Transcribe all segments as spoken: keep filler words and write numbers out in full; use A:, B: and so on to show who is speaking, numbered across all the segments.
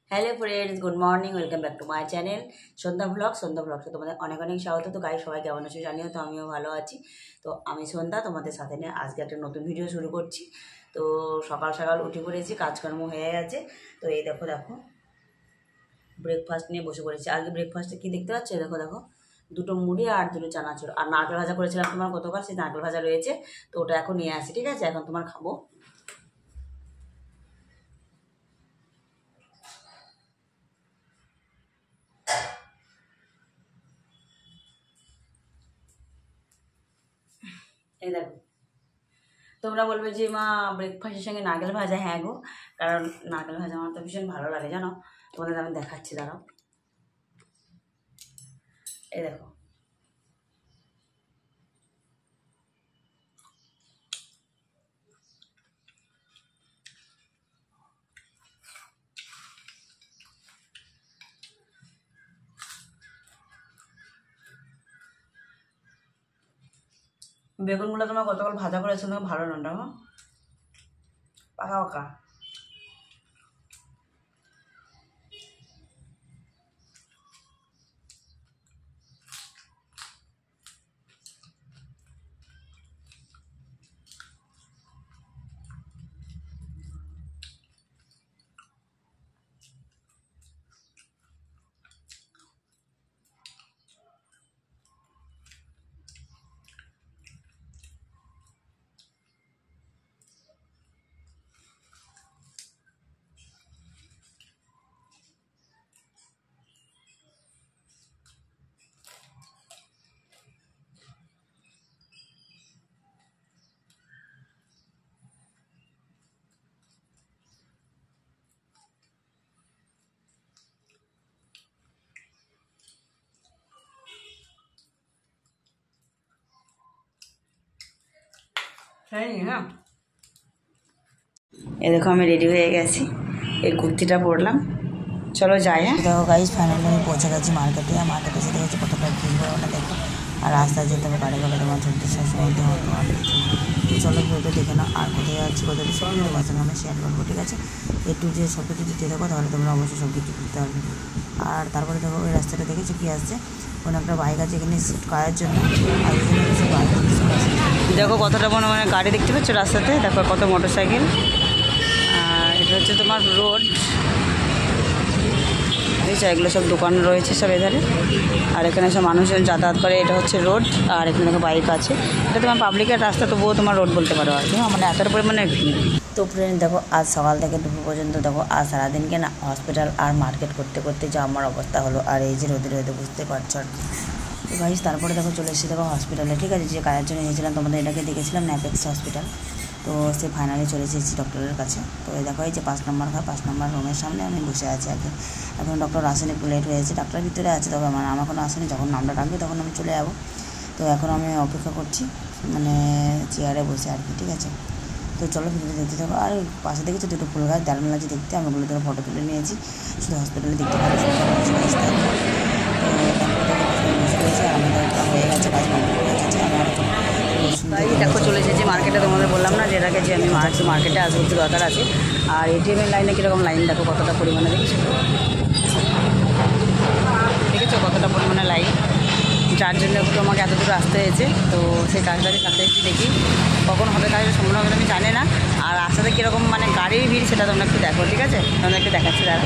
A: Hello friends, good morning, welcome back to my channel Sandhya blog. Sandhya ব্লগসে তোমাদের অনেক অনেক স্বাগত। তো গাই সবাই কেমন আছো জানিও, তো আমিও ভালো আছি। তো আমি সন্ধ্যা তোমাদের সাথে নিয়ে আজকে একটা নতুন ভিডিও শুরু করছি। তো সকাল সকাল উঠে পড়েছি, কাজকর্ম হয়ে গেছে। তো এই দেখো দেখো ব্রেকফাস্ট নিয়ে বসে পড়েছি। আজকে ব্রেকফাস্টে কী দেখতে পাচ্ছ? দেখো দেখো দুটো মুড়ি আর দুটো চানাচুর আর নারকেল ভাজা করেছিলাম তোমার গতকাল, সেই নারকেল ভাজা রয়েছে। তো ওটা এখন নিয়ে আসি, ঠিক আছে? এখন তোমার খাবো। এই দেখো, তোমরা বলবে যে মা ব্রেকফাস্টের সঙ্গে নারকেল ভাজা। হ্যাঁ গো, কারণ নারকেল ভাজা আমার তো ভীষণ ভালো লাগে জানো। তোমাদের আমি দেখাচ্ছি, দাঁড়াও। এই দেখো, বেগুনগুলো তোমার গতকাল ভাজা করেছিল, ভালো না দেখো, পাকা পাকা। হ্যাঁ, এই দেখো আমি রেডি হয়ে গেছি, এই কুর্তিটা পরলাম। চলো যাই। হ্যাঁ
B: দেখো গাইজ, ফাইনালি আমি পৌঁছে গেছি মার্কেটে। আর মার্কেটে এসে দেখেছি কতটা ভিড় হয় ওটা দেখো। আর রাস্তায় যেতে হবে, গাড়ি গাড়ি তোমার চলতে সবসময় তোমার। তো চলো ভিডিওটা দেখে নাও, আর কোথায় যাচ্ছি কোথায় সব তোমার সঙ্গে আমি শেয়ার করবো, ঠিক আছে? একটু যে সব কিছু দিতে দেখো, তাহলে তোমরা অবশ্যই সব কিছু করতে পারবে। আর তারপরে দেখো ওই রাস্তাটা দেখেছো কী আসছে, কোনো একটা বাইক আছে এখানে শিফট করার জন্য। আর ওই জন্য কিছু বাইক
A: দেখো কতটা মনে মানে গাড়ি দেখতে পাচ্ছ রাস্তাতে, দেখো কত মোটর সাইকেল। আর এটা হচ্ছে তোমার রোড, বুঝছো? এগুলো সব দোকান রয়েছে সব এধারে, আর এখানে সব মানুষজন যাতায়াত করে। এটা হচ্ছে রোড, আর এখানে দেখো বাইক আছে। এটা তোমার পাবলিকের রাস্তা, তবুও তোমার রোড বলতে পারো আর কি, মানে এতটা পরিমাণে ভিড়।
B: তো ফ্রেন্ড দেখো, আজ সকাল থেকে দুপুর পর্যন্ত দেখো, আজ সারাদিনকে না হসপিটাল আর মার্কেট করতে করতে যা আমার অবস্থা হলো। আর এই যে রোদে রোদে বুঝতে পারছো আর কি। তো গাইজ তারপরে দেখো চলে এসেছি দেখো হসপিটালে, ঠিক আছে? যে কাজের জন্য এসেছিলাম তোমাদের এটাকে দেখেছিলাম, ন্যাপেক্স হসপিটাল। তো সে ফাইনালি চলে এসেছি ডক্টরের কাছে। তো এই দেখো এই যে পাঁচ নম্বর ঘর, পাঁচ নম্বর রুমের সামনে আমি বসে আছি আগে। এখন ডক্টর আসেনি, একটু লেট হয়েছে। ডাক্তার ভিতরে আছে, তবে মানে আমার এখনও আসেনি। যখন নামটা ডাকবে তখন আমি চলে যাবো। তো এখন আমি অপেক্ষা করছি, মানে চেয়ারে বসে আর কি, ঠিক আছে? তো চলো ভিডিওটা দেখতে থাকো। আর পাশে দেখেছি দুটো ফুল গাছ, দারুণ লাগছে দেখতে। আমি ওগুলো ধরে ফটো তুলে নিয়েছি, শুধু হসপিটালে দেখতে পারি। তো হয়ে গেছে, কাজ কমপ্লিট হয়ে গেছে আমার।
A: দেখো চলে এসেছি মার্কেটে, তোমাদের বললাম না যেটা যে আমি মার্কেট মার্কেটে আসবো, একটু দরকার আছে। আর এটিএমের লাইনে কীরকম লাইন দেখো, কতটা পরিমাণে দেখেছো, দেখেছো কতটা পরিমাণে লাইন, যার জন্য একটু আমাকে এত দূর আসতে হয়েছে। তো সেই কাজটাকে সাথে একটু দেখি কখন হবে, কাজটা সম্পূর্ণ হবে আমি জানি না। আর রাস্তাতে কীরকম মানে গাড়ির ভিড়, সেটা তোমরা একটু দেখো, ঠিক আছে? তোমরা একটু দেখাচ্ছি দাঁড়া।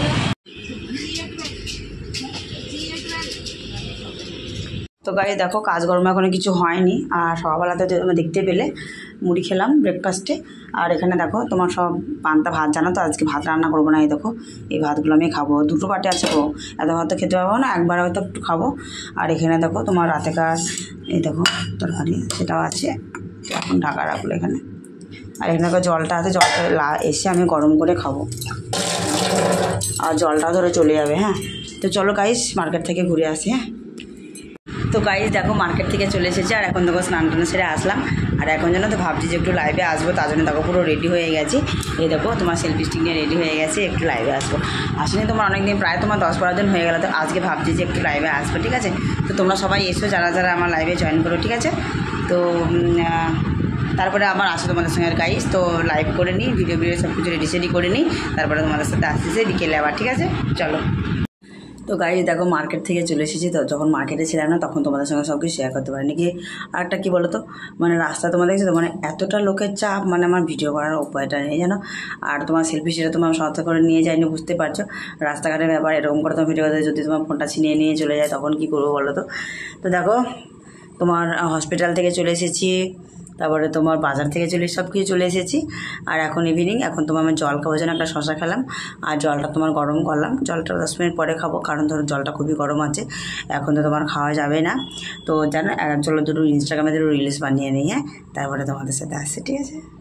A: তো গাড়ি দেখো কাজকর্ম এখনো কিছু হয়নি। আর সকালবেলাতে তোমরা দেখতে পেলে মুড়ি খেলাম ব্রেকফাস্টে। আর এখানে দেখো তোমার সব পান্তা ভাত, জানো তো আজকে ভাত রান্না করবো না। এই দেখো এই ভাতগুলো আমি খাবো, দুটো পাটে আছে। ও এত ভাত তো খেতে পারবো না, একবার হয়তো একটু খাবো। আর এখানে দেখো তোমার রাতেকার এই দেখো তরকারি, সেটাও আছে, এখন ঢাকা রাখলো এখানে। আর এখানে দেখো জলটা আছে, জলটা এসে আমি গরম করে খাবো, আর জলটা ধরে চলে যাবে। হ্যাঁ, তো চলো গাইস মার্কেট থেকে ঘুরে আসি। হ্যাঁ, তো গাইজ দেখো মার্কেট থেকে চলে এসেছি, আর এখন দেখো স্নান টান সেরে আসলাম। আর এখন যেন তো ভাবছি যে একটু লাইভে আসবো, তার জন্য দেখো পুরো রেডি হয়ে গেছি। এই দেখো তোমার সেলফি স্টিক নিয়ে রেডি হয়ে গেছে, একটু লাইভে আসবো। আসেনি তোমার অনেকদিন, প্রায় তোমার দশ বারো দিন হয়ে গেলো। তো আজকে ভাবছি যে একটু লাইভে আসবো, ঠিক আছে? তো তোমরা সবাই এসো, যারা যারা আমার লাইভে জয়েন করো, ঠিক আছে? তো তারপরে আমার আসে তোমাদের সঙ্গে গাইস, তো লাইভ করে নিই, ভিডিও ভিডিও সব কিছু রেডি সেডি করে নিই, তারপরে তোমাদের সাথে আসতেছে বিকেলে আবার, ঠিক আছে চলো। তো গাইস দেখো মার্কেট থেকে চলে এসেছি, তো যখন মার্কেটে ছিলাম না তখন তোমাদের সঙ্গে সব কিছু শেয়ার করতে পারিনি কি। আর একটা কী বলো তো, মানে রাস্তা তোমার দেখছি তো, মানে এতটা লোকের চাপ, মানে আমার ভিডিও করার উপায়টা নেই জানো। আর তোমার সেলফি সেটা তোমার সাথে করে নিয়ে যায়নি, বুঝতে পারছো রাস্তাঘাটের ব্যাপার, এরকম করে তোমার ভিডিও করতে যদি তোমার ফোনটা ছিনিয়ে নিয়ে চলে যায় তখন কী করবো বলো তো। তো দেখো তোমার হসপিটাল থেকে চলে এসেছি, তারপরে তোমার বাজার থেকে চলে সব কিছু চলে এসেছি। আর এখন ইভিনিং, এখন তোমার আমি জল খাবো, যেন একটা শশা খেলাম আর জলটা তোমার গরম করলাম, জলটা দশ মিনিট পরে খাবো, কারণ ধরো জলটা খুবই গরম আছে, এখন তো তোমার খাওয়া যাবে না। তো জানো চলো দুটো ইনস্টাগ্রামে দুটো রিলস বানিয়ে নিই, হ্যাঁ তারপরে তোমাদের সাথে আসছে, ঠিক আছে।